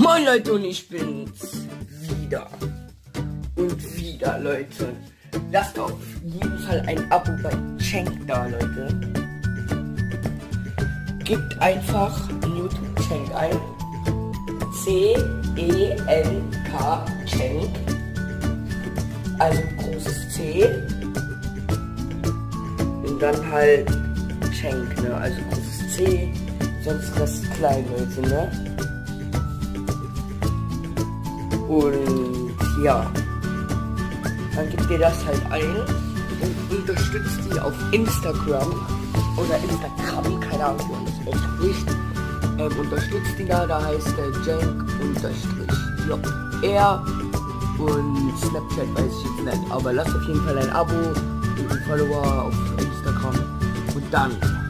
Moin Leute, und ich bin's wieder. Und wieder, Leute. Lasst auf jeden Fall ein Abo bei Cenk da, Leute. Gebt einfach in YouTube Cenk ein. C-E-N-K Cenk. Also großes C. Und dann halt Cenk, ne? Also großes C. Sonst das klein, Leute, ne? Und ja, dann gebt ihr das halt ein und unterstützt die auf Instagram oder Instagram, keine Ahnung, wie man das ausspricht. Unterstützt die da heißt der Cenk_JR und Snapchat weiß ich jetzt nicht, aber lasst auf jeden Fall ein Abo und ein Follower auf Instagram und dann